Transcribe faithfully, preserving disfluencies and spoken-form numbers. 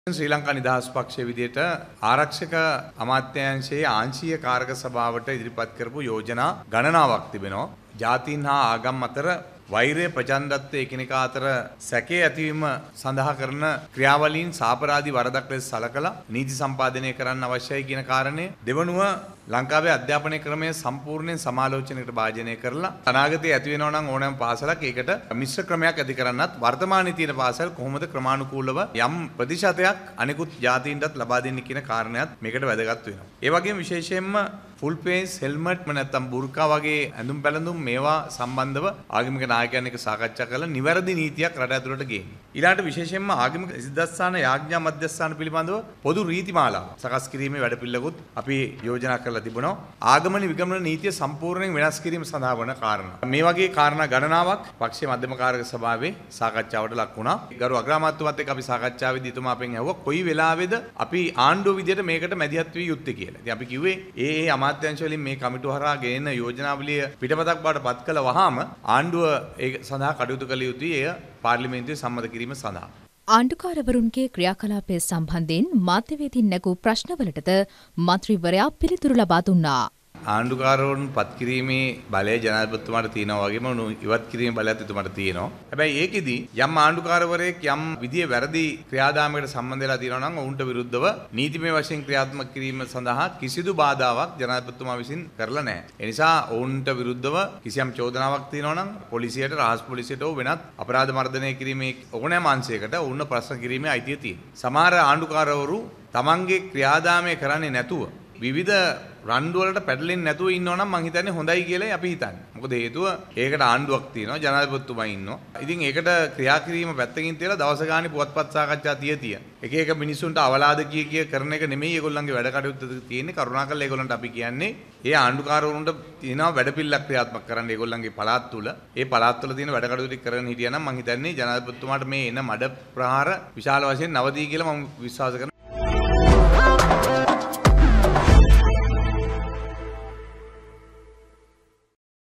ශ්‍රී ලංකා නිදහස් පක්ෂයේ විදිහට ආරක්ෂක අමාත්‍යාංශයේ ආංශීය කාරක සභාවට ඉදිරිපත් කරපු යෝජනා ගණනාවක් තිබෙනවා. ජාතීන් හා ආගම් අතර වෛරය ප්‍රචණ්ඩත්වය එකිනෙකා අතර සැකේ ඇතිවීම සඳහා කරන ක්‍රියාවලීන් සාපරාධි වරදක් ලෙස සලකලා නීති සම්පාදනය කරන්න අවශ්‍යයි කියන කාරණය දෙවනුව ලංකාවේ අධ්‍යාපන ක්‍රමය සම්පූර්ණයෙන් සමාලෝචනයකට භාජනය කරලා අනාගතයේ ඇති වෙනවා නම් ඕනෑම පාසලක් ඒකට මිශ්‍ර ක්‍රමයක් ඇති කරන්නත් වර්තමානයේ තියෙන පාසල් කොහොමද ක්‍රමානුකූලව යම් ප්‍රතිශතයක් අනිකුත් ජාතීන්ටත් ලබා දෙන්නේ කියන කාරණයක් මේකට වැදගත් වෙනවා. ඒ වගේම විශේෂයෙන්ම ෆුල් ෆේස් හෙල්මට් නැත්නම් බුර්කා වගේ ඇඳුම් පැළඳුම් මේවා සම්බන්ධව ආගමික නායකයන් එක්ක සාකච්ඡා කරලා නිවැරදි නීතියක් රට ඇතුළට ගේන්නේ. ඊළාට විශේෂයෙන්ම ආගමික සිද්ධාස්ථාන යාඥා මධ්‍යස්ථාන පිළිබඳව පොදු රීතිමාලාව සකස් කිරීමේ වැඩපිළිවෙලකුත් අපි යෝජනා කරලා තිබුණා. ආගමන විගමන නීතිය සම්පූර්ණයෙන් වෙනස් කිරීම සඳහා වන කාරණා. මේ වගේ කාරණා ගණනාවක් පක්ෂයේ මධ්‍යම කාරක සභාවේ සාකච්ඡාවට ලක් වුණා. ගරු අග්‍රාමාත්‍යවත් එක්ක අපි සාකච්ඡාවේදී එතුමා අපෙන් ඇහුවා කොයි වෙලාවේද අපි ආණ්ඩුව විදියට මේකට මැදිහත් වී යුත්තේ කියලා. ඉතින් අපි කිව්වේ ඒ ඒ අමාත්‍යාංශ වලින් මේ කමිටුව හරහා ගෙන යෝජනාවලිය පිටපතක් බවට පත් කළ වහාම ආණ්ඩුව ඒ සඳහා කටයුතු කළ යුතුයි. එය පාර්ලිමේන්තුවේ සම්මත කිරීම සඳහා. ආණ්ඩුකාරවරුන්ගේ ක්‍රියාකලාපය සම්බන්ධයෙන් මාධ්‍යවේදීන් නැගූ ප්‍රශ්නවලටද මන්ත්‍රීවරයා පිළිතුරු ලබා දුන්නා. ආණ්ඩුකාරවරුන් පත් කිරීමේ බලය ජනාධිපතිතුමාට තියෙනවා වගේම ඉවත් කිරීමේ බලයත් එතුමාට තියෙනවා. හැබැයි ඒකෙදි යම් ආණ්ඩුකාරවරයෙක් යම් විදියේ වැරදි ක්‍රියාදාමයකට සම්බන්ධ වෙලා තියෙනවා නම් ඔවුන්ට විරුද්ධව නීතිමය වශයෙන් ක්‍රියාත්මක කිරීම සඳහා කිසිදු බාධාවක් ජනාධිපතිතුමා විසින් කරලා නැහැ. ඒ නිසා ඔවුන්ට විරුද්ධව කිසියම් චෝදනාවක් තියෙනවා නම් පොලිසියට, රහස් පොලිසියට හෝ වෙනත් අපරාධ මර්ධනය කිරීමේ ඕනෑම අංශයකට ඔවුන්ව ප්‍රශ්න කිරීමේ අයිතිය තියෙනවා. සමහර ආණ්ඩුකාරවරු තමන්ගේ ක්‍රියාදාමය කරන්නේ නැතුව විවිධ රණ්ඩු වලට පැටලෙන්නේ නැතුව ඉන්නවා නම් මං හිතන්නේ හොඳයි කියලායි අපි හිතන්නේ. මොකද හේතුව ඒකට ආණ්ඩුවක් තියෙනවා, ජනාධිපතිතුමා ඉන්නවා. ඉතින් ඒකට ක්‍රියා කිරීම පැත්තකින් තියලා දවස ගානේ පුවත්පත් සාකච්ඡා තිය තිය. එක එක මිනිසුන්ට අවලාද කිය කිය කරන එක නෙමෙයි ඒගොල්ලන්ගේ වැඩ කටයුත්ත තියෙන්නේ. කරුණාකරලා ඒගොල්ලන්ට අපි කියන්නේ ඒ ආණ්ඩුකාරවරුන්ට තියෙනවා වැඩපිළිවෙලක් ක්‍රියාත්මක කරන්න ඒගොල්ලන්ගේ පළාත් තුල. ඒ පළාත් තුල තියෙන වැඩ කටයුතු ටික කරගෙන හිටියා නම් මං හිතන්නේ ජනාධිපතිතුමාට මේ එන මඩ ප්‍රහාර විශාල වශයෙන් නවතී කියලා මම විශ්වාස කරනවා.